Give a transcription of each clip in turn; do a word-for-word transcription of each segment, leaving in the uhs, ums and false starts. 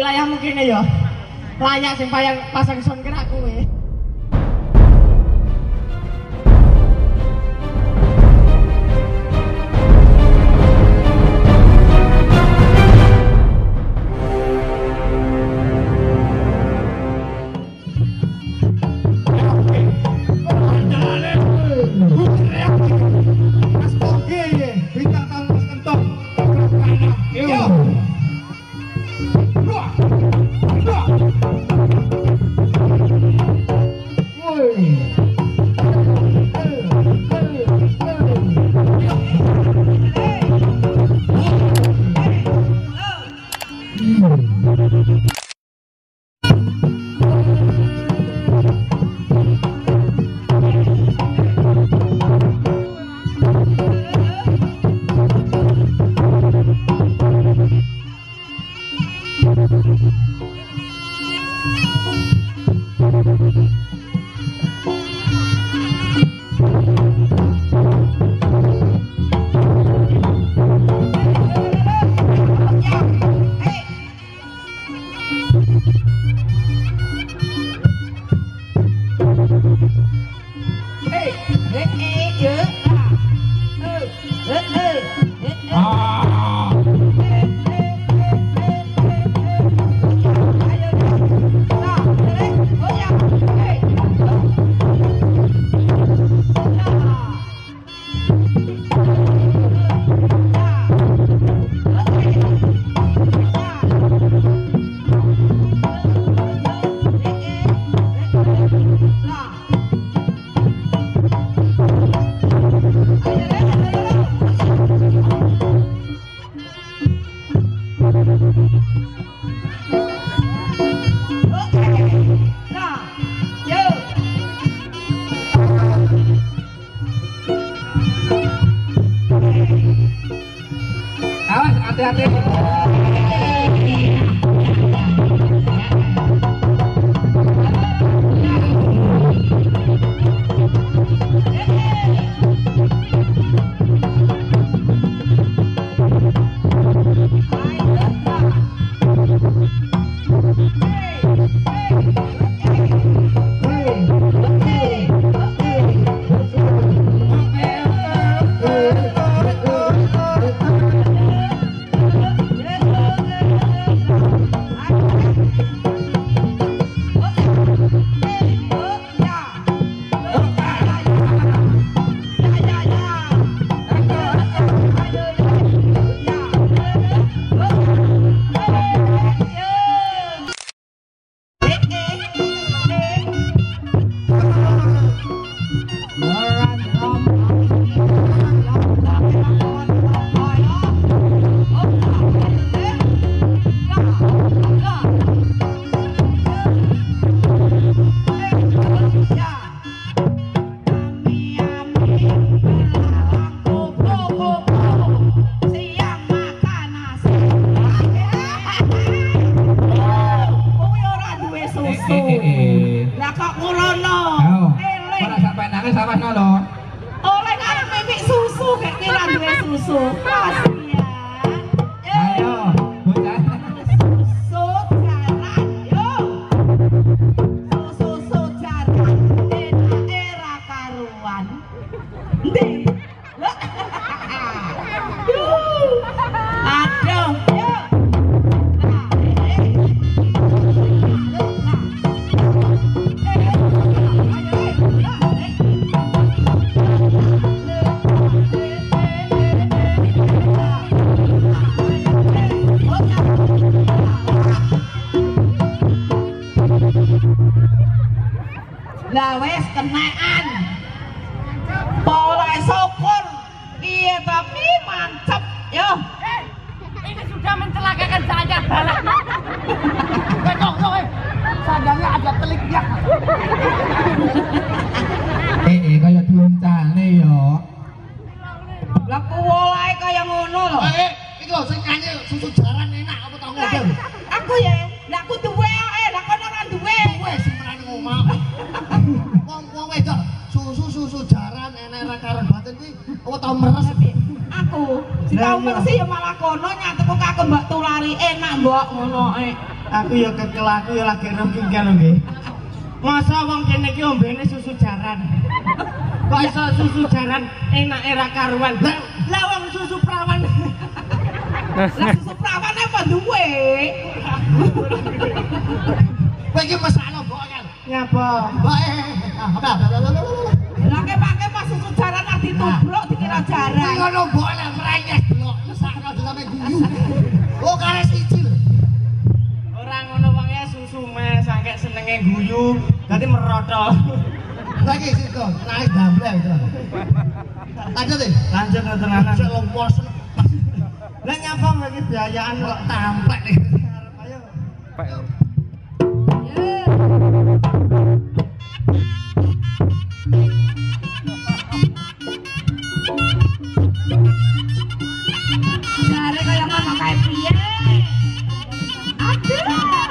wilayah mungkin ya. Layak sing payang pasang son kira kowe. Lah wes kenaan boleh syukur iya tapi mantap yo. Eh, ini sudah mencelakakan saya balak. Bekok yo eh. Sadangnya ada teliknya. Eh eh kaya diuncalne yo. Lah kuwolae kaya ngono lho. Eh, iki lho sing nyanyi susu jaran enak apa tau ngomong. Aku ya, lah aku duwe eh, lah kono ora duwe. Duwe sing menani ngomong. Wong-wong wedok susu-susu jaran enak ra karen batin iki apa tau meres. Aku, si tau mersi ya malah kono nyatuku kake mbak tulare kali enak mbok ngono e. Aku ya kekel aku ya lagi rengking lho nggih. Masa wong kene iki ombene susu jaran. Kok iso susu jaran enak era karuan. Lah lah wong susu prawan. Lah susu prawan apa duwe? Kowe iki mesakno mbok kan. Nyapa? Mbok eh apa apa. Lah pakai pas susu jaran ati tubruk dikira jaran. Ngono mbok lek mrenyes delok mesakno sampe guyu. Oh kare siji lho. Ora ngono wong ya susu mes sampe senenge guyu, dadi merotol. Lagi situ, naik gambar itu. Lanjut deh. Lanjut ke tenanan. Sik lompor seneng. Lah nyapa bagi biayaan kok Tamplek nih. ayo. Jare kaya ngono kae piye? Aduh.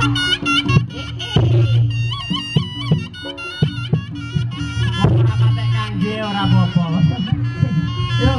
Ora patek kangge ora apa-apa. Yo.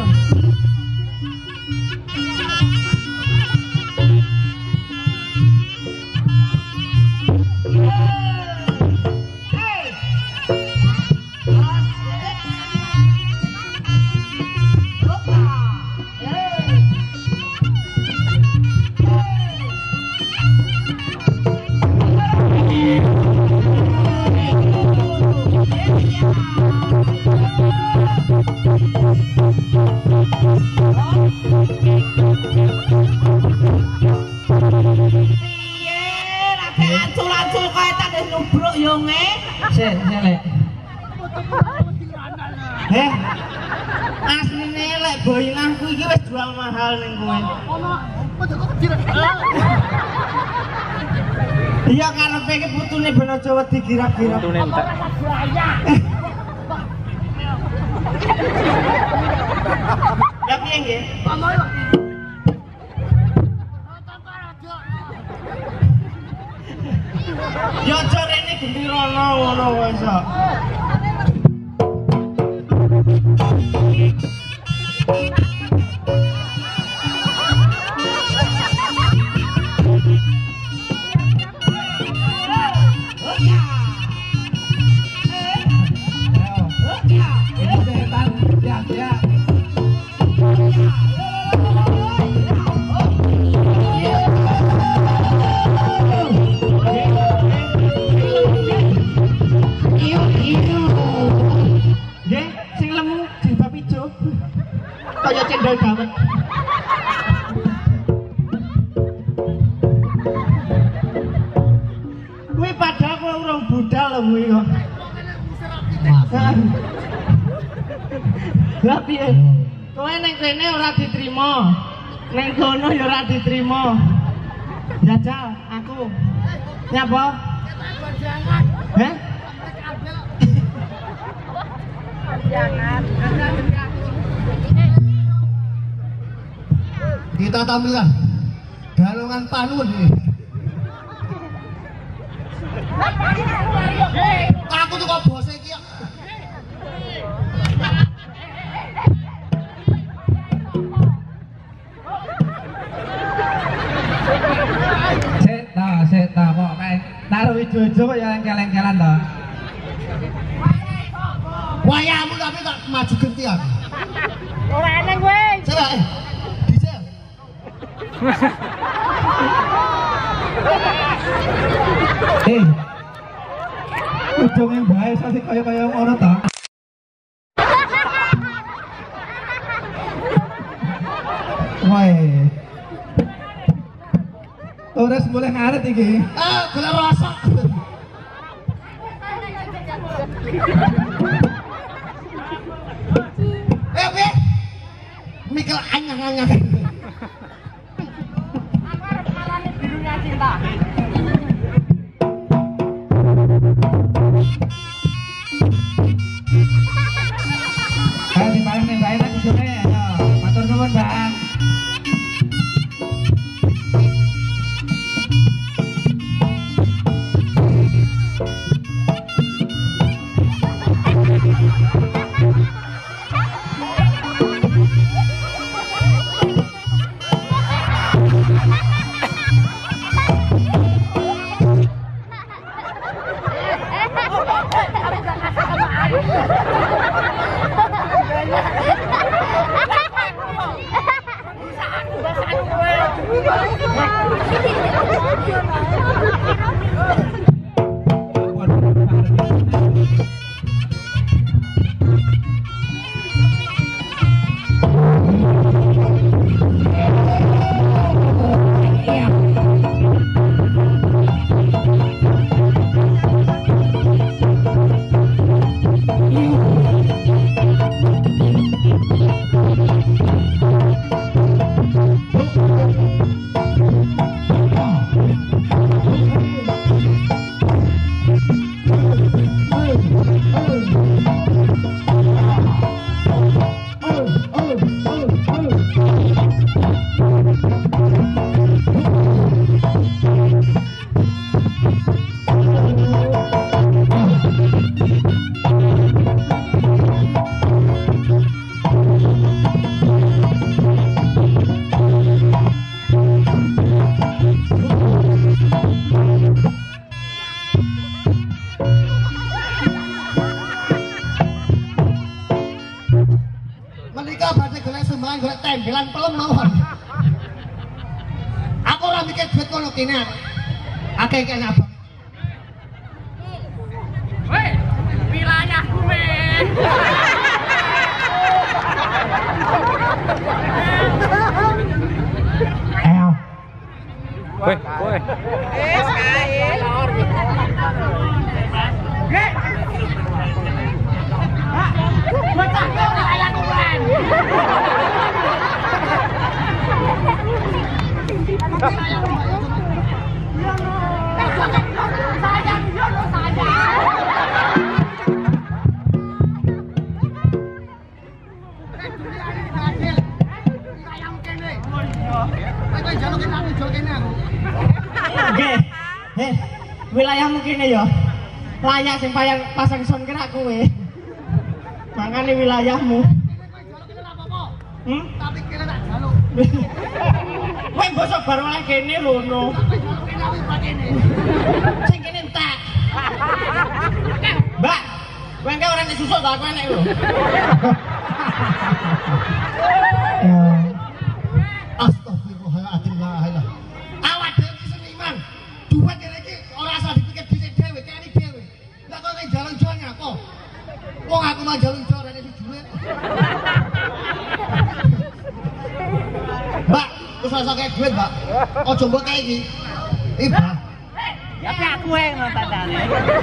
Ancul-ancul kae tak wis nubruk yo nge. Sik, sik lek. Heh. Asline lek boyinganku iki wis jual mahal ning kowe. Iya karepe iki putune ben aja wedi girap-girap. Putune entek. Ya piye nggih? Yo aja rene gembirana ngono wae iso. Nggih, sing lemu jilbab ijo. Kaya cendol dawet. Kuwi padahal kowe urung budal lho kuwi kok. Lah piye? Kowe ning kene ora diterima. Ning kono ya ora diterima. Jajal aku. Nyapa? Heh? Kita tampilkan galungan panun ini. Aku tuh kok bose iki ya. Sik ta, sik ta kok kae taruh ijo-ijo kok ya lengkel-lengkelan to. Wayahmu tapi tak maju genti aku. Ora eneng kowe. Coba eh. Dijel. Eh. Ujunge bae sate kaya-kaya ngono ta. Woi. Ora boleh ngaret iki. Ah, gula rosok. Eh, piye? Mikel anyang-anyang. Aku arep marani birunya cinta. Ayo dipaling nih bae nang ujunge ya. Matur nuwun, Bang. dalan golek tembelan pelem mawon. Aku ora mikir duit kono kene. Akeh kene abang. Weh, wilayahku men. Ayo. Woi, woi. Wis kae. Hei. Bocah kok wilayahku men. Sayang, yo lo sayang. Nggih. Heh, wilayahmu kene ya. Layak sing payang pasang son kira kowe. Mangane wilayahmu. Hmm? Tapi kira tak jaluk. Kowe bosok bar oleh kene lono. Sing kene entek. Mbak, kowe engke ora nek susuk ta kowe nek lho. Astagfirullahaladzim la ilaha. Awak dhewe iki seniman. Duit kene iki ora usah dipikir dhisik dhewe, kene dhewe. Lah kok ning jalan jol nyapa? Wong aku mah jalan jol rene duit. Mbak, wis ora usah kaya duit, Mbak. Aja mbok kae iki. Iki, Mbak. Tapi aku yang nontonane.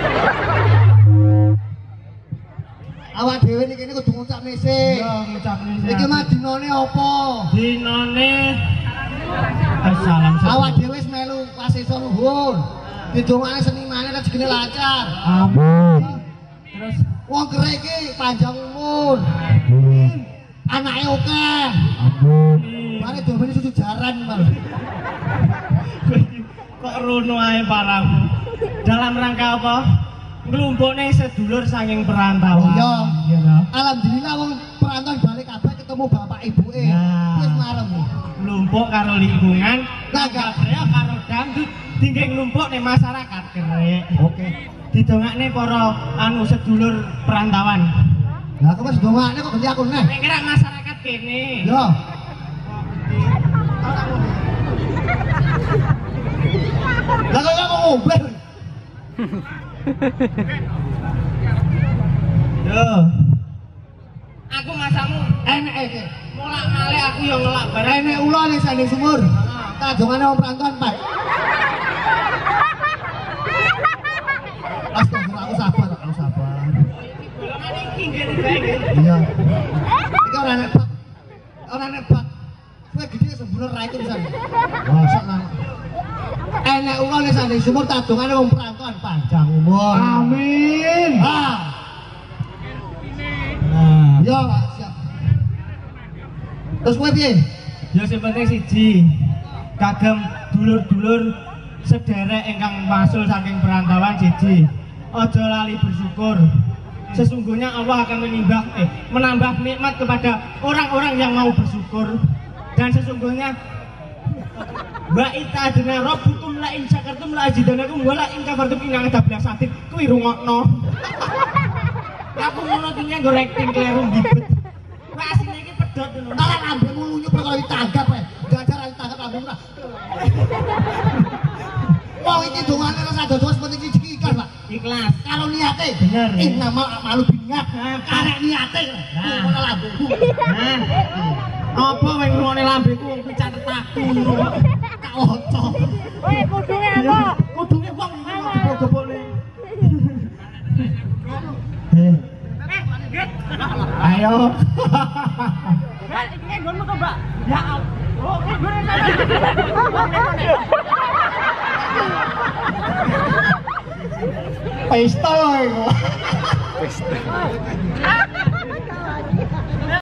Awak dhewe niki kudu ngucap nese. Yo ngucapne. Iki mah dinane apa? Dinane Assalam. Awak dhewe wis melu pasisa luhur. Didongane senimane rezekine lancar. Amin. Terus Wong kere iki panjang umur. Anake akeh. Mare domene susu jaran malah. kok rono ae paramu. Dalam rangka apa? Nglumpukne sedulur saking perantauan. Oh iya. Iya toh. Alhamdulillah wong perantauan balik kabeh ketemu bapak ibuke. Nah. Wis marem. Nglumpuk karo lingkungan, Naga. Gabreo karo dangdut, tinggi nglumpuk ning masyarakat Krek. Oke. Didongakne para anu sedulur perantauan. Lah kok wis dongakne kok ganti aku neh. Nek kira masyarakat kene. Yo. Lah kok kok ngombe. Yo. Aku masamu Enek iki. mulak male aku yo ngelak bareng. Enek ula ning sanding sumur. Tak dongane wong perantauan, Pak. Astagfirullah, aku sabar, aku sabar. Golongane iki ngene bae. Iya. Iki ora nek bak. Ora nek bak. Kowe gede sembrono ra itu pisan. Mosok nang. Enek uga ning sanding sumur tak dongane wong perantauan panjang umur. Amin. Ah. Nah, Yo, Pak, siap. Terus kowe piye? ya sing penting siji, kagem dulur-dulur sederek ingkang masul saking perantauan siji. Aja lali bersyukur. Sesungguhnya Allah akan menimbang eh menambah nikmat kepada orang-orang yang mau bersyukur. Dan sesungguhnya Wa itadna rabbukum la in syakartum la azidanakum wa la in kafartum inna adzabil sadid. Kuwi rungokno. Aku ngono tinya nggo acting kleru ngibet. Wah asine iki pedhot ngono. Ala lambemu lunyu perkara ditanggap ae. Dajar ali tanggap lambemu ra. Wong iki dongane rasa dodos penting iki ikan, Pak. Ikhlas. Kalau niate Bener, ya. innamal a'malu binniyat. Karek niate ngono lambemu. Nah. Apa wong ngrungokne lambeku wong kuwi catet aku. Tak oto. Woi, kudunge apa? Kudune wong gopo-gopone. Eh, Git. Ayo. Ya, iki nggonmu to, Mbak. Ya. Oh, nggon Pesta. Pesta.